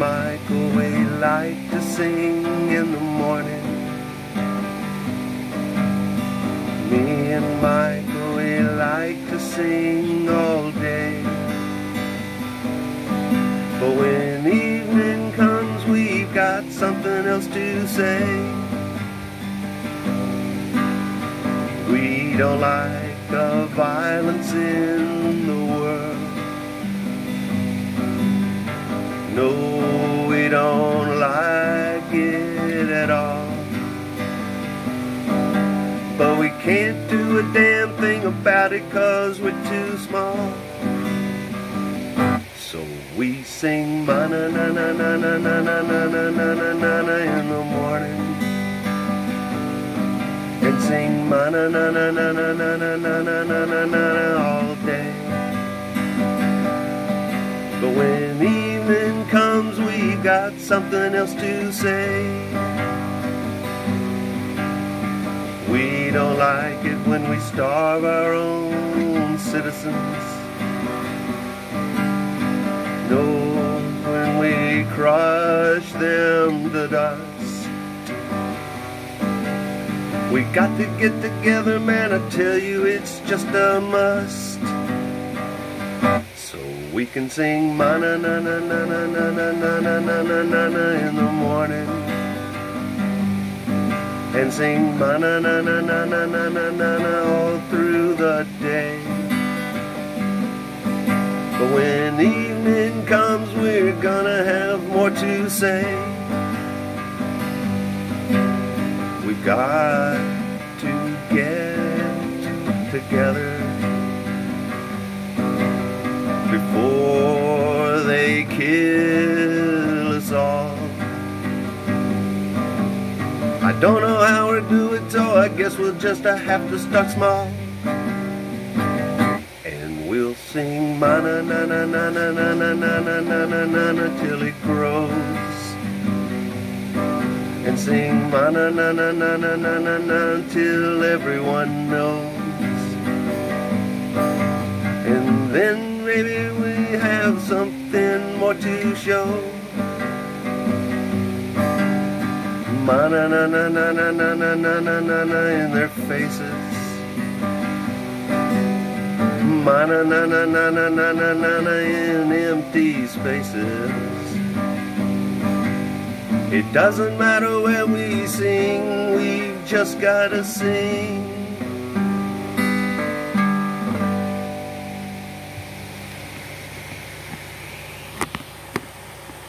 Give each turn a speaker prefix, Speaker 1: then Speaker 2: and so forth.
Speaker 1: Michael, we like to sing in the morning. Me and Michael, we like to sing all day. But when evening comes, we've got something else to say. We don't like the violence in the world. No, we don't like it at all. But we can't do a damn thing about it 'cause we're too small. So we sing ma-na-na-na-na-na-na-na-na-na-na-na in the morning, and sing ma-na-na-na-na-na-na-na-na-na-na all day. But when evening comes, we've got something else to say. We don't like it when we starve our own citizens. No, when we crush them to dust. We got to get together, man, I tell you it's just a must. So we can sing ma-na-na-na-na-na-na-na-na-na-na-na in the morning, and sing ma-na-na-na-na-na-na-na-na all through the day. But when evening comes, we're gonna have more to say. We've got to get together before they kill us all. I don't know how we'll do it, so I guess we'll just have to start small. And we'll sing ma-na-na-na-na-na-na-na-na-na-na-na till it grows, and sing ma-na-na-na-na-na-na-na till everyone knows. And then maybe we have something more to show. Ma-na-na-na-na-na-na-na-na-na-na in their faces. Ma-na-na-na-na-na-na-na-na in empty spaces. It doesn't matter where we sing, we've just gotta sing.